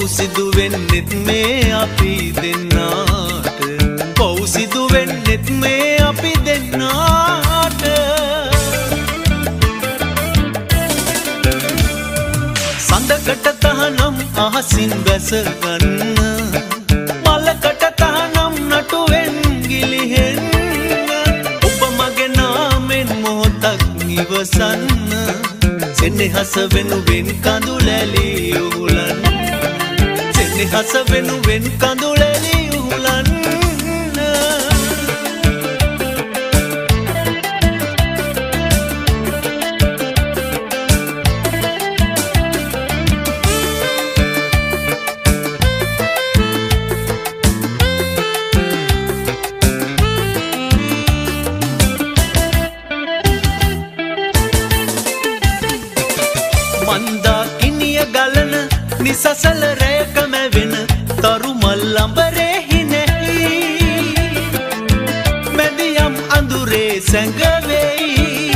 පෞසිදු වෙන්නෙත් මේ අපි දෙන්නාට පෞසිදු වෙන්නෙත් මේ අපි දෙන්නාට සඳකට තහනම් අහසින් බැස ගන්න මලකට තහනම් නටුවෙන් ගිලිහෙන්න ඔබ මගේ නාමෙන් මොහොතක් ඉවසන්න සෙනෙහස වෙනුවෙන් කඳුලැලි උහුලන්න සෙනෙහස වෙනුවෙන් කඳුලැලි උහුලන්න නිසසල රැකම වෙන තරු මල් අඹරෙහි නැහි මැදියම් අඳුරේ සැඟවෙයි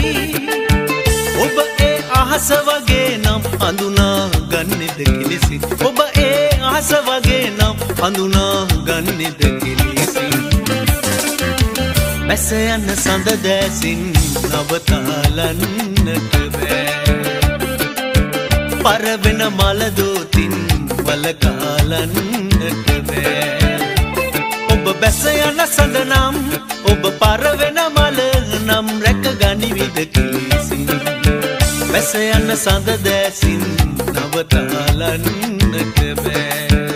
ඔබ ඒ අහස වගේ නම් අඳුනා ගන්නෙද කිලිසි ඔබ ඒ අහස වගේ නම් අඳුනා ගන්නෙද කිලිසි බැස යන සඳ දැසින් නවතාලන්නට බෑ පරවෙන මලදෝතින් වලකාලන්නට බෑ ඔබ බැස යන සඳ නම් ඔබ පරවෙන මල නම් රැක ගනිවිද කිලිසි බැස යන සඳ දැසින් නවතාලන්නට බෑ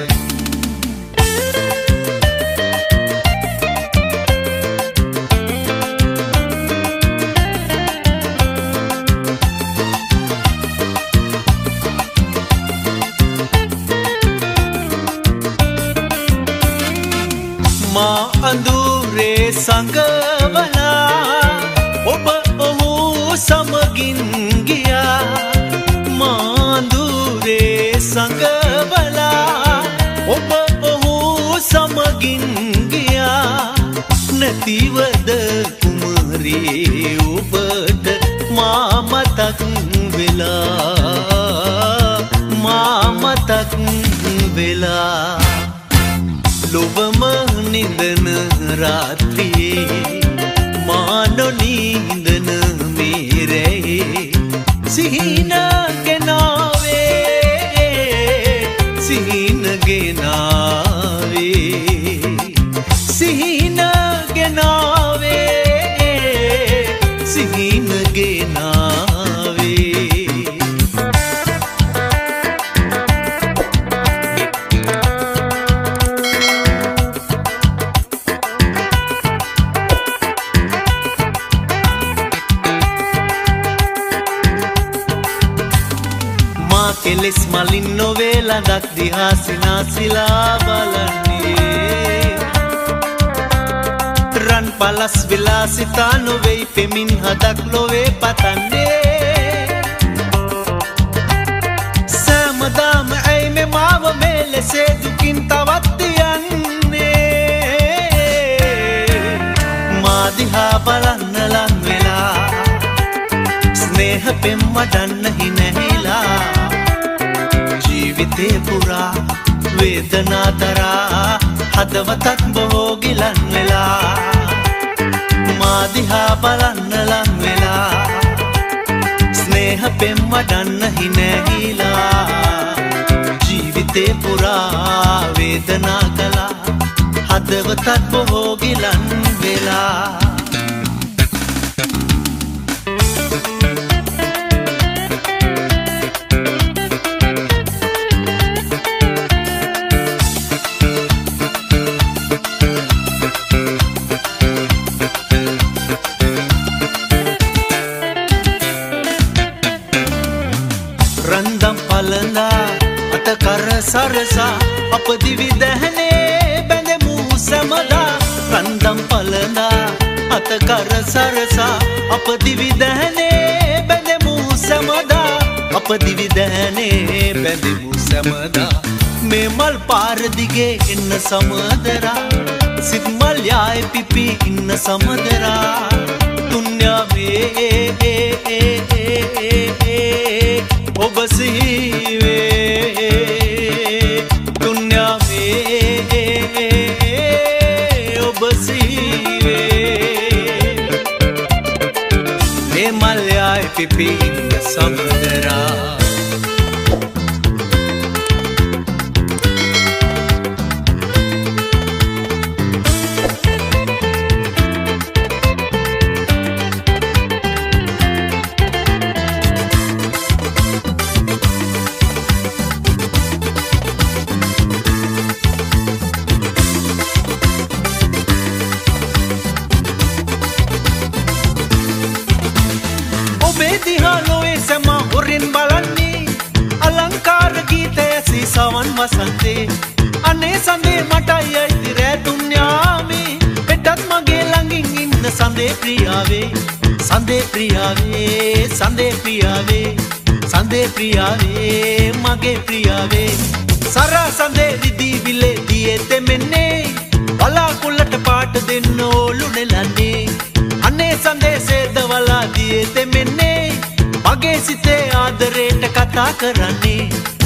මා අඳුරේ සඟවලා ඔබ ඔහු සමගින් ගියා මා අඳුරේ සඟවලා ඔබ ඔහු සමගින් ගියා නැතිවද කුමරී ඔබට මා මතක් වෙලා ලොවම නිදන රාත්‍රියේ මා නොනිදන මේ රැයේ සිහින ගෙනාවේ සිහින ගෙනාවේ සිහින ගෙනාවේ සිහින ගෙනාවේ කෙලෙස් මලින් නොවේ ළඟක් දිහා සිනාසිලා බලන්නේ රන් පලස් විලාසිතා නොවෙයි පෙමින් හදක් ලොවේ පතන්නේ සෑමදාම ඇයි මෙ මාව මේ ලෙසේ දුකින් තවත් යන්නේ මා දිහා බලන්න ලං වෙලා ස්නේහ පෙම් වඩන්න හිනැහිලා ජීවිතේ පුරා වේදනා දරා හදවතත් බොහෝ ගිලන් වෙලා මා දිහා බලන්න ලං වෙලා ස්නේහ පෙම් වඩන්න හිනැහිලා ජීවිතේ පුරා වේදනා කළා හදවතත් බොහෝ ගිලන් වෙලා රන්දම් පලඳා අත කර සරසා අප දිවි දැහනේ බැඳෙමු සැමදා රන්දම් පලඳා අත කර සරසා අප දිවි දැහනේ බැඳෙමු සැමදා අප දිවි දැහනේ බැඳෙමු සැමදා මේ මල් පාර දිගේ එන්න සමදරා සිත් මල් යාය පිපි ඉන්න සමදරා තුන්යාවේ ඔබ සිහිවේ අපි ඉන්න සමදරා සවන් වසන්තේ අනේ සඳේ මටයි අයිති රැතුන් යාමේ පෙටත් මගේ ළඟින් ඉන්න සඳේ ප්‍රියාවේ සඳේ ප්‍රියාවේ සඳේ ප්‍රියාවේ සඳේ ප්‍රියාවේ මගේ ප්‍රියාවේ සරා සඳේ දිදී විලේ දියේ තෙමෙන්නේ බලාකුළට පාට දෙන්න ඕලු නෙලන්නේ අනේ සඳේ සේද වලා දියේ තෙමෙන්නේ මගේ සිතේ ආදරේට කතා කරන්නේ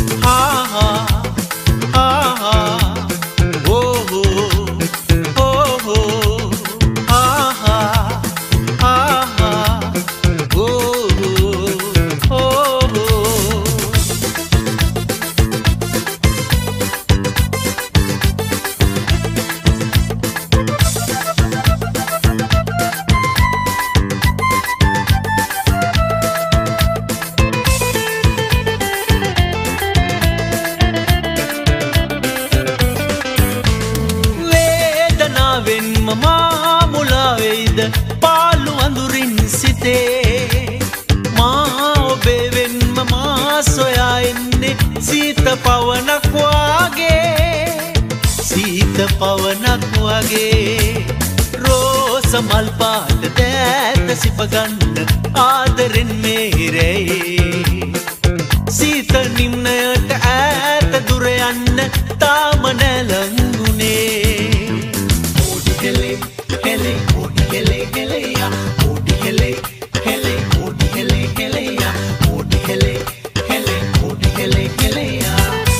පාලු අඳුරින් සිතේ මා ඔබේ වෙන්ම මා සොයා එන්නේ සීත පවනක් වාගේ සීත පවනක් වාගේ රෝස මල් පාට දෑත සිපගන්න ආදරෙන් මේරේ සීත නිම්නයට ඈත දුර යන්න තාම නැලඟුනේ ඕඩි හෙලේ හෙලේ hele hele ya odi hele hele odi hele hele ya odi hele hele odi hele hele ya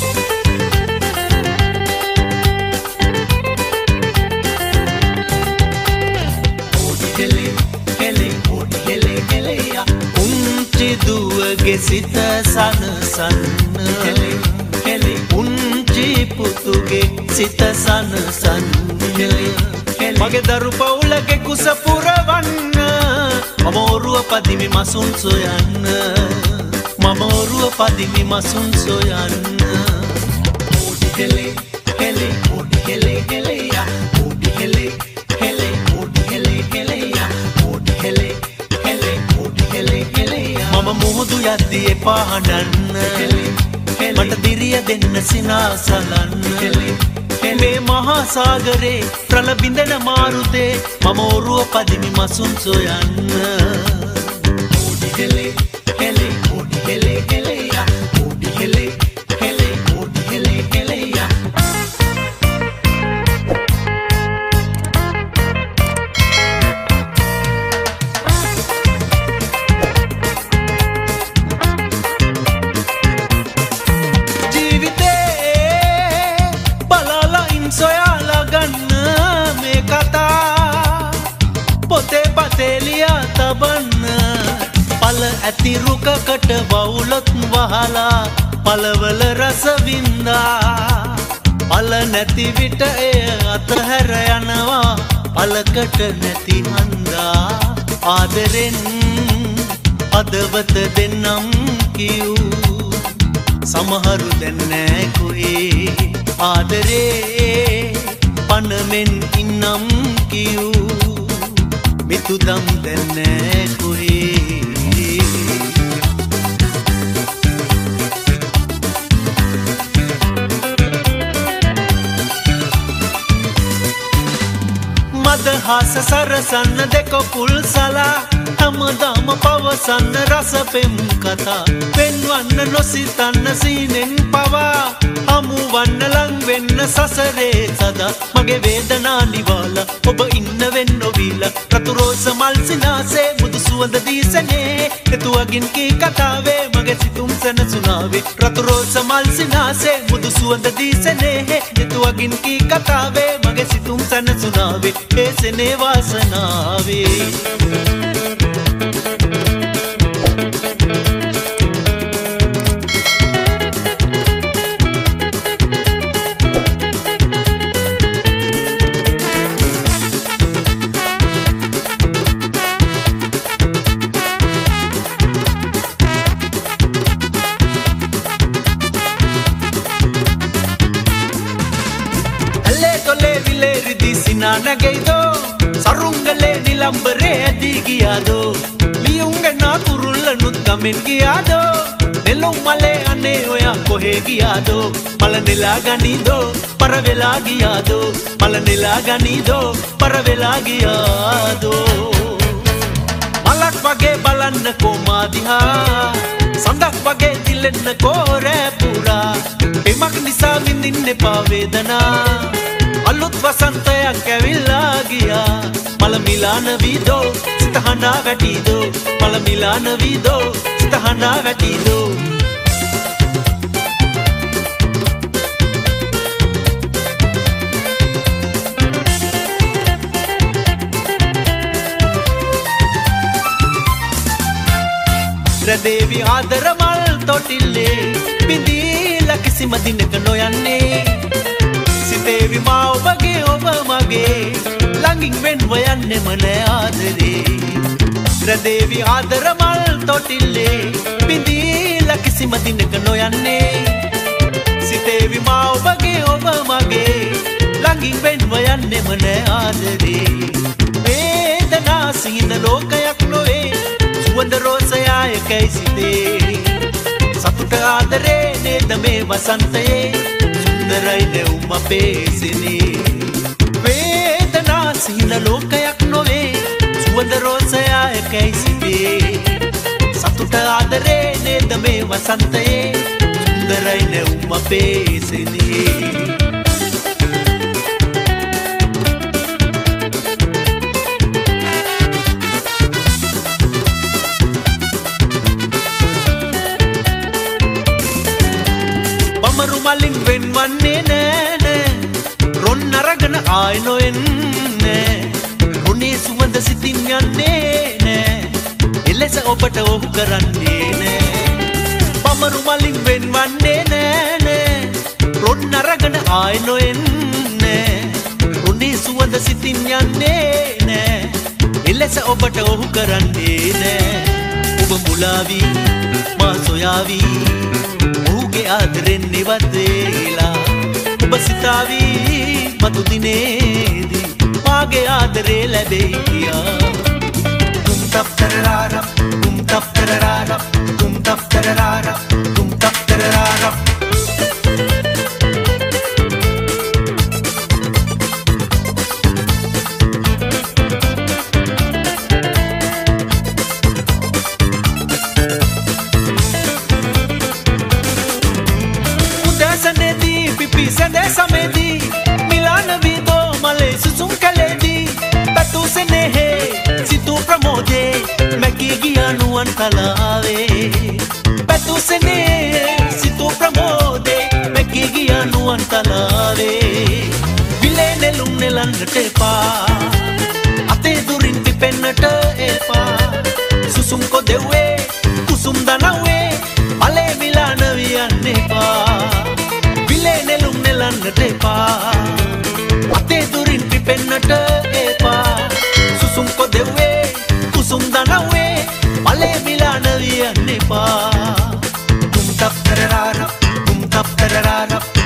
odi hele hele odi hele hele ya unchi duwage sita san hele hele unchi putuge sita san hele මගේ දරු පවුලගේ කුස පුරවන්න මම ඔරුව පදිමි මසුන් සොයන්න මම ඔරුව පදිමි මසුන් සොයන්න ඕඩි හෙලේ හෙලේ ඕඩි හෙලේ හෙලේ යා ඕඩි හෙලේ හෙලේ ඕඩි හෙලේ හෙලේ යා ඕඩි හෙලේ හෙලේ ඕඩි හෙලේ හෙලේ යා මම මුහුදු යද්දී එපා හඬන්න මට දිරිය දෙන්න සිනාසලන්න මේ මහා සාගරේ ප්‍රලබිඳන මාරුතේ මම ඔරුව පදිමි මසුන් සොයන්න ඕඩි හෙලේ හෙලේ ඕඩි හෙලේ හෙලේ යා ඕඩි හෙලේ හෙලේ ඕඩි හෙලේ හෙලේ යා තෙලියා තබන්න පල ඇති රුකකට වවුලොත් වහලා පලවල රස වින්දා පල නැති විට එය අතහැර යනවා පලකට නැති හන්දා ආදරෙන් අදවත දෙන්නම් කියූ සමහරු දැන්නෑ කොහේ ආදරේ පනමෙන් ඉන්නම් කියූ මිතුදම් දැන්නෑ කොහේ මදහස සරසන්න දෙක පුල් සලා හැමදාම පවසන්න රස පෙම් කතා පෙන්වන්න නොසිතන්න සීනෙන් පවා හමුවන්න ලං වෙන්න සසරේ සදා මගේ වේදනා නිවාලා ඔබ ඉන්න වෙන්න ඔබීලා රතු රෝස මල් සිනාසේ මුදු සුවඳ දීසනේ එතුවගින් කී කතාවේ මගේ සිතුම් සැනසුනාවේ රතු රෝස මල් සිනාසේ මුදු සුවඳ දීසනේ එතුවගින් කී කතාවේ මගේ සිතුම් සැනසුනාවේ ඒ සෙනේ වාසනාවේ තොලේ විලේරිදි සිනා නැගෙයිදෝ සරුංගලේ නිලම්බරේ ඇදී ගියාදෝ ලියුංගේ නාකුරුල්ලනුත් ගමෙන් ගියාදෝ නෙළුම් මලේ අනේ ඔයා කොහේ ගියාදෝ මල නෙලා ගනීදෝ පර වෙලා ගියාදෝ මල නෙලා ගනීදෝ පර වෙලා ගියාදෝ මලක් වගේ බලන්නකෝ මා දිහා සඳක් වගේ දිලෙන්නකෝ රෑ පුරා එමක් නිසා විඳින්න එපා වේදනා අලුත් වසන්තයක් ඇවිල්ලා ගියා මල මිලාන වීදෝ සිත හඬා වැටීදෝ මල මිලාන වීදෝ සිත හඬා වැටීදෝ රදේවි ආදර මල් තොටිල්ලේ බිඳීලා කිසිම දිනක නොයන්නේ සිතේවි මා ඔබගේ ඔබ මගේ ළඟින් වෙන්ව යන්නෙම නෑ ආදරේ රදේවි ආදර මල් තොටිල්ලේ බිඳීලා කිසිම දිනක නොයන්නේ සිතේවි මා ඔබගේ ඔබ මගේ ළඟින් වෙන්ව යන්නෙම නෑ ආදරේ වේදනා සිහින ලෝකයක් නොවේ සුවඳ රෝසයාය කැයිසිතේ සතුට ආදරේ නේද මේ වසන්තයේ සුන්දරයි නෙවුම් අපේ සිනේ වේදනා සිහින ලෝකයක් නොවේ සුවඳ රෝසයාය කැයිසිතේ සතුට ආදරේ නේද මේ වසන්තයේ සුන්දරයි නෙවුම් අපේ සිනේ මලින් වෙන්වන්නේ නෑනේ රොන් අරගෙන ආයි නොෙන්නේ රොනේ සුවඳ සිතින් යන්නේ නෑ එලෙස ඔබට ඔහු කරන්නේ නෑ බමරු මලින් වෙන්වන්නේ නෑනේ රොන් අරගෙන ආයි නොෙන්නේ රොනේ සුවඳ සිතින් යන්නේ නෑ එලෙස ඔබට ඔහු කරන්නේ නෑ ඔබ මුලාවී මා සොයාවී ආදරෙන් නිවත් වේලා ඔබ සිතාවී මතු දිනේදී මාගේ ආදරේ ලැබෙයි කියා තුම් තප් තරරාරා තුම් තප් තරරාරා තුම් තප් තරරාරා තුම් තප් තරරාරා Sende samedi Milana vido male susum kaledi Tatu se nehe si tu pramode Meki giyanu antalave Tatu se nehe si tu pramode Meki giyanu antalave Vile nelum nelannate pa Ate durin pipennata epa Susum ko dewe kusum danawe Male milana viyanne pa නෙළුම් නෙලන්නට එපා අතේ දුරින් පිපෙන්නට එපා සුසුම් කොදෙව්වේ කුසුම් දනව්වේ මලේ මිලාන වියන්න එපා තුම් තප් තරරාරා තුම් තප් තරරාරා